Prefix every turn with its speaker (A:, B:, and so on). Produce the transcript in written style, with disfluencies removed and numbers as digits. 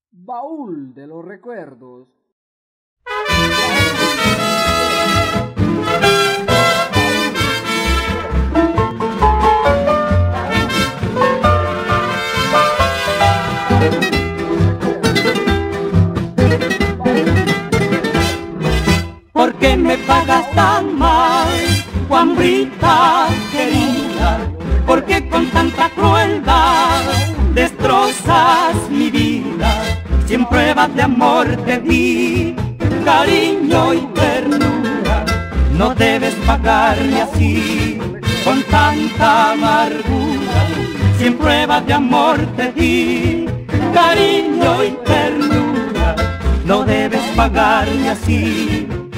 A: Baúl de los recuerdos.
B: ¿Por qué me pagas tan mal, Juanbrita querida? ¿Por qué con tanta crueldad destrozas mi vida? Si en pruebas de amor te di cariño y ternura, no debes pagarme así, con tanta amargura. Si en pruebas de amor te di cariño y ternura, no debes pagarme así.